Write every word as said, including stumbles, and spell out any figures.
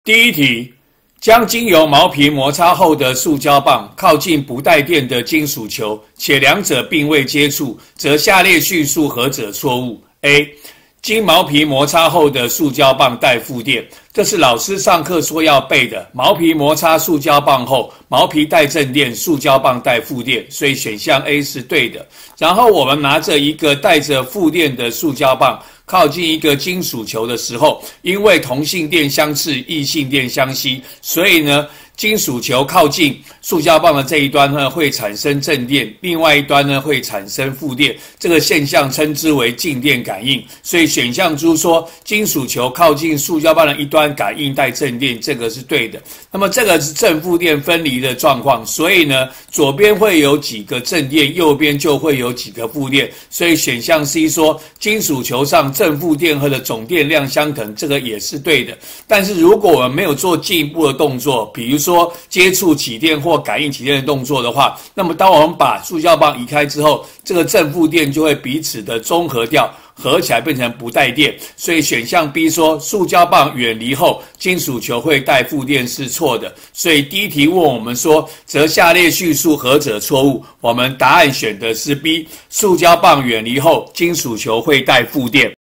第一题，将经由毛皮摩擦后的塑胶棒靠近不带电的金属球，且两者并未接触，则下列叙述何者错误 ？A. 经毛皮摩擦后的塑胶棒带负电，这是老师上课说要背的。毛皮摩擦塑胶棒后，毛皮带正电，塑胶棒带负电，所以选项 A 是对的。然后我们拿着一个带着负电的塑胶棒，靠近一个金属球的时候，因为同性电相斥，异性电相吸，所以呢，金属球靠近塑胶棒的这一端呢，会产生正电，另外一端呢会产生负电，这个现象称之为静电感应。所以选项猪说，金属球靠近塑胶棒的一端感应带正电，这个是对的。那么这个是正负电分离的状况，所以呢，左边会有几个正电，右边就会有几个负电。所以选项 C 说，金属球上正负电荷的总电量相等，这个也是对的。但是如果我们没有做进一步的动作，比如说接触起电或感应起电的动作的话，那么当我们把塑胶棒移开之后，这个正负电就会彼此的中和掉，合起来变成不带电。所以选项 B 说，塑胶棒远离后，金属球会带负电是错的。所以第一题问我们说，则下列叙述何者错误？我们答案选的是 B， 塑胶棒远离后，金属球会带负电。